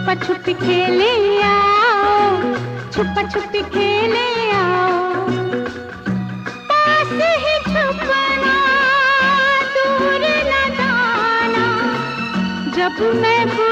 छुपा छुपी खेले आओ, छुपा छुपी खेले आओ। पास ही छुपना, दूर न जाना, जब मैं